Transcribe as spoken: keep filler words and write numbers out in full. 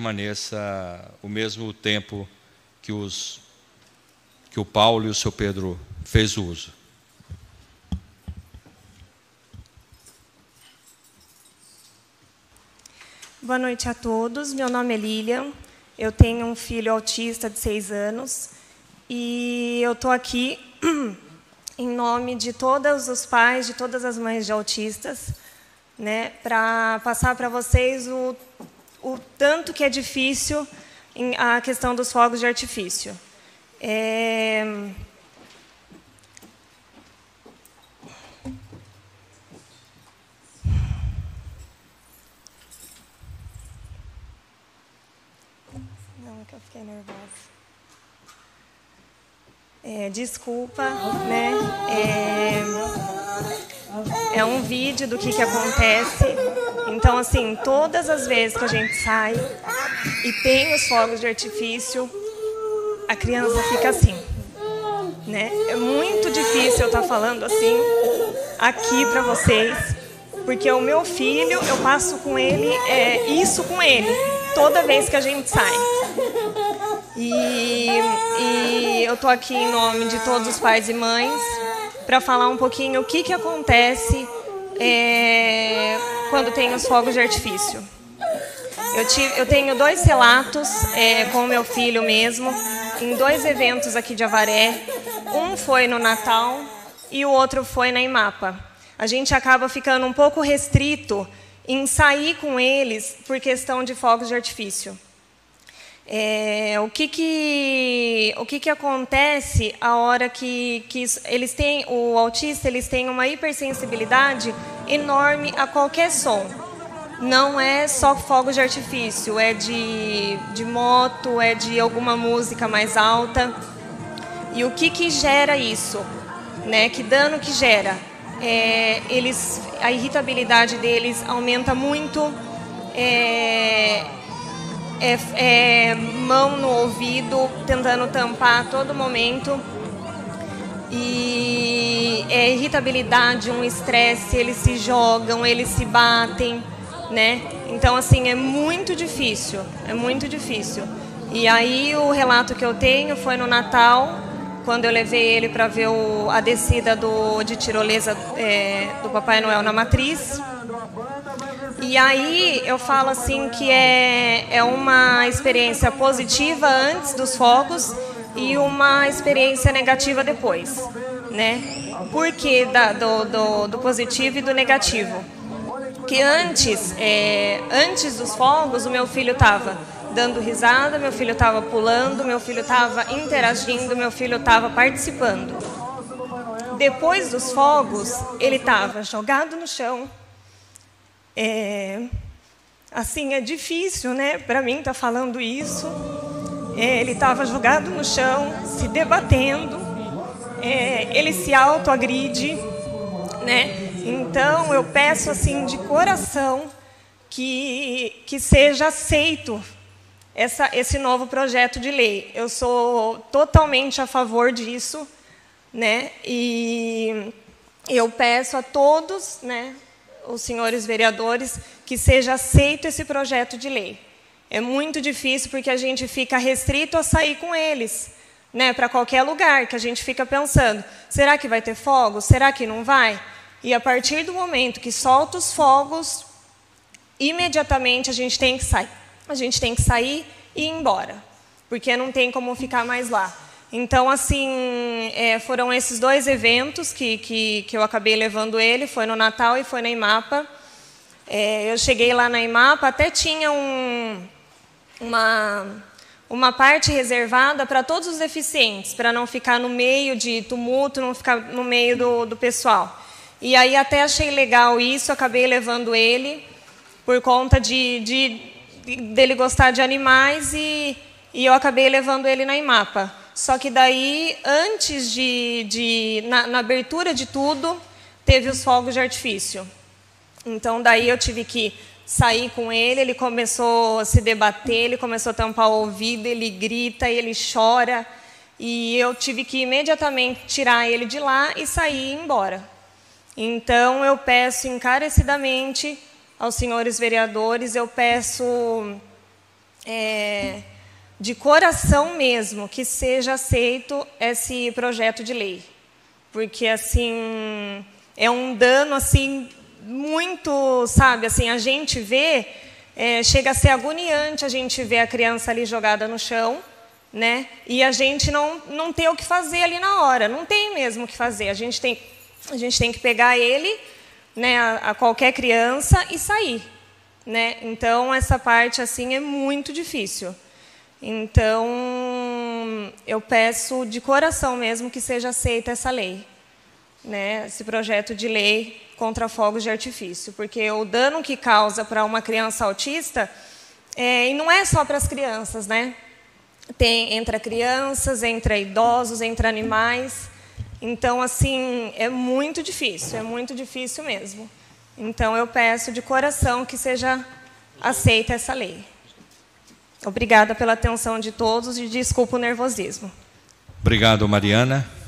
permaneça o mesmo tempo que, os, que o Paulo e o seu Pedro fez uso. Boa noite a todos. Meu nome é Lilian. Eu tenho um filho autista de seis anos. E eu estou aqui em nome de todos os pais, de todas as mães de autistas, né, para passar para vocês o, o tanto que é difícil em, a questão dos fogos de artifício. É... Não, que eu fiquei nervosa. É, desculpa, né? É, é um vídeo do que, que acontece. Então, assim, todas as vezes que a gente sai e tem os fogos de artifício, a criança fica assim, né? É muito difícil eu estar falando assim aqui para vocês, porque o meu filho, eu passo com ele, é, isso com ele, toda vez que a gente sai. E, e eu estou aqui em nome de todos os pais e mães para falar um pouquinho o que, que acontece é, quando tem os fogos de artifício. Eu, tive, eu tenho dois relatos é, com o meu filho mesmo, em dois eventos aqui de Avaré. Um foi no Natal e o outro foi na IMAPA. A gente acaba ficando um pouco restrito em sair com eles por questão de fogos de artifício. É, o que que, o que que acontece a hora que, que eles têm, o autista eles têm uma hipersensibilidade enorme a qualquer som. Não é só fogo de artifício, é de, de moto, é de alguma música mais alta. E o que que gera isso? Né? Que dano que gera? É, eles, a irritabilidade deles aumenta muito. É, É, é, mão no ouvido, tentando tampar a todo momento. E é irritabilidade, um estresse, eles se jogam, eles se batem, né? Então, assim, é muito difícil, é muito difícil. E aí, o relato que eu tenho foi no Natal, quando eu levei ele para ver o, a descida do, de tirolesa é, do Papai Noel na Matriz. E aí eu falo assim que é, é uma experiência positiva antes dos fogos e uma experiência negativa depois, né? Por que da, do, do, do positivo e do negativo? Que antes, é, antes dos fogos, o meu filho estava dando risada, meu filho estava pulando, meu filho estava interagindo, meu filho estava participando. Depois dos fogos, ele estava jogado no chão. É, assim, é difícil, né, para mim estar falando isso. É, ele estava jogado no chão, se debatendo, é, ele se autoagride, né? Então, eu peço assim de coração que, que seja aceito essa, esse novo projeto de lei. Eu sou totalmente a favor disso, né? E eu peço a todos, né, os senhores vereadores, que seja aceito esse projeto de lei. É muito difícil porque a gente fica restrito a sair com eles, né, para qualquer lugar, que a gente fica pensando, será que vai ter fogos? Será que não vai? E a partir do momento que solta os fogos, imediatamente a gente tem que sair. A gente tem que sair e ir embora, porque não tem como ficar mais lá. Então, assim, é, foram esses dois eventos que, que, que eu acabei levando ele, foi no Natal e foi na IMAPA. É, eu cheguei lá na IMAPA, até tinha um, uma, uma parte reservada para todos os deficientes, para não ficar no meio de tumulto, não ficar no meio do, do pessoal. E aí até achei legal isso, acabei levando ele, por conta de, de, dele gostar de animais, e, e eu acabei levando ele na IMAPA. Só que daí, antes de, de na, na abertura de tudo, teve os fogos de artifício. Então, daí eu tive que sair com ele, ele começou a se debater, ele começou a tampar o ouvido, ele grita, ele chora, e eu tive que imediatamente tirar ele de lá e sair e ir embora. Então, eu peço encarecidamente aos senhores vereadores, eu peço é, de coração mesmo, que seja aceito esse projeto de lei. Porque, assim, é um dano, assim, muito, sabe, assim, a gente vê, é, chega a ser agoniante a gente ver a criança ali jogada no chão, né? E a gente não, não ter o que fazer ali na hora, não tem mesmo o que fazer. A gente tem, a gente tem que pegar ele, né, a, a qualquer criança e sair, né? Então, essa parte, assim, é muito difícil. Então, eu peço de coração mesmo que seja aceita essa lei, né? Esse projeto de lei contra fogos de artifício, porque o dano que causa para uma criança autista, é, e não é só para as crianças, né? Tem entre crianças, entre idosos, entre animais. Então, assim, é muito difícil, é muito difícil mesmo. Então, eu peço de coração que seja aceita essa lei. Obrigada pela atenção de todos e desculpa o nervosismo. Obrigado, Mariana.